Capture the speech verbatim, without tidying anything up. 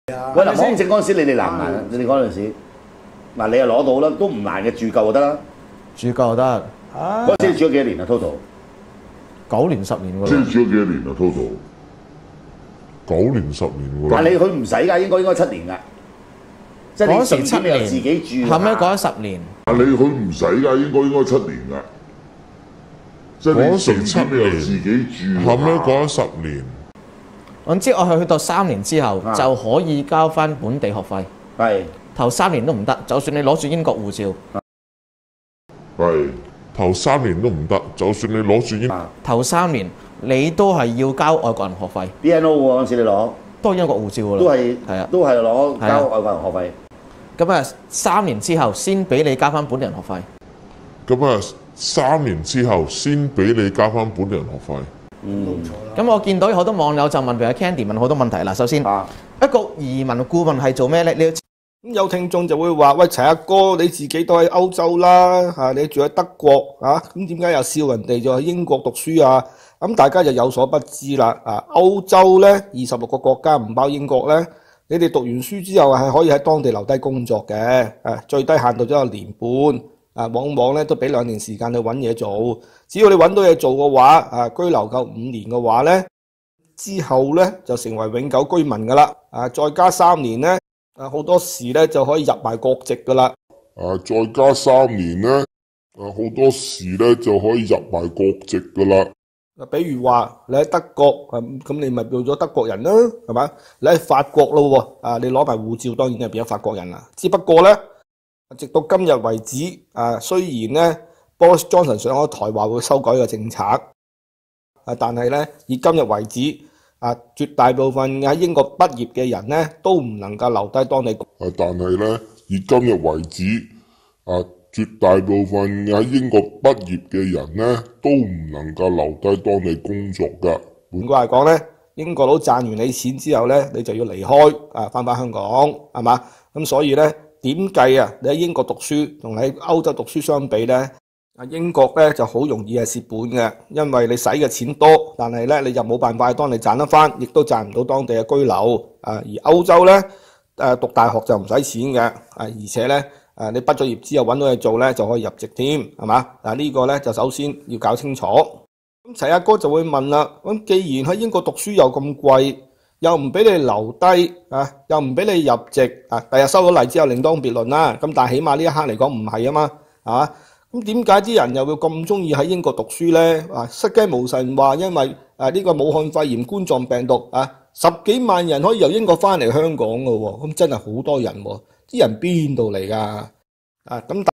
喂，嗱，網證嗰陣時你哋難唔難啊？你哋嗰陣時，嗱你又攞到啦，都唔難嘅，住夠就得啦。 住夠就得。 嗰陣時住咗幾多年啊 ？total 九年十年喎。 即係住咗幾多年啊 ？total 九年十年喎。 但係你佢唔使㗎，應該應該七年㗎。即係你嗰時七順便你又自年， 己住。 後尾改咗十年。 但係你佢唔使㗎，應該應該七年㗎。即係你順便你又自己住。 後尾改咗十年。 總之我係去到三年之後啊就可以交翻本地學費。 係頭三年都唔得，就算你攞住英國護照。 係頭三年都唔得，就算你攞住英頭三年你都係要交外國人學費。 B N O 喎嗰陣時你攞， 都係英國護照㗎啦。 都係係啊， 都係攞交外國人學費。 咁啊三年之後先俾你交翻本地人學費。 咁啊，三年之後先俾你交翻本地人學費。 嗯， 咁我見到有好多網友就問，譬如 Candy 問好多問題啦。首先， 啊一個移民顧問係做咩咧？你要咁有聽眾就會話：喂，齊阿哥，你自己都喺歐洲啦，嚇、你住喺德國啊，咁點解又笑人哋就喺英國讀書啊？咁大家就有所不知啦。啊，歐洲咧二十六個國家唔包英國咧，你哋讀完書之後係可以喺當地留低工作嘅，誒、啊、最低限度都有年半，啊往往咧都俾兩年時間去揾嘢做。只要你揾到嘢做嘅話，啊居留夠五年嘅話咧，之後咧就成為永久居民噶啦，啊再加三年咧。啊，好多時咧就可以入埋國籍噶啦。 啊，再加三年咧，啊好多時咧就可以入埋國籍噶啦。 啊，比如話你喺德國，咁咁你咪變咗德國人啦，係嘛？你喺法國咯喎，啊你攞埋護照，當然就變咗法國人啦。只不過咧，直到今日為止，啊雖然咧 Boris Johnson 上咗台話會修改個政策，啊但係咧以今日為止。啊！絕大部分喺英國畢業嘅人咧，都唔能夠留低當地。 啊，但係咧，以今日為止，啊，絕大部分喺英國畢業嘅人咧，都唔能夠留低當地工作㗎。 換句話講咧，英國佬賺完你錢之後咧，你就要離開啊，翻返香港係嘛？咁所以咧，點計啊？你喺英國讀書同喺歐洲讀書相比咧？啊，英國咧就好容易係蝕本嘅，因為你使嘅錢多，但係咧你就冇辦法當你賺得翻，亦都賺唔到當地嘅居留。啊，而歐洲咧，誒讀大學就唔使錢嘅，啊而且咧，誒你畢咗業之後揾到嘢做咧就可以入籍添，係嘛？嗱呢個咧就首先要搞清楚。咁齊阿哥就會問啦，咁既然喺英國讀書又咁貴，又唔俾你留低，啊又唔俾你入籍，啊第日收咗例之後另當別論啦。咁但係起碼呢一刻嚟講唔係啊嘛，係嘛？咁點解啲人又會咁中意喺英國讀書呢？啊，失驚無神話，因為啊呢個武漢肺炎冠狀病毒啊，十幾萬人可以由英國翻嚟香港㗎喎，咁真係好多人喎，啲人邊度嚟㗎？啊咁。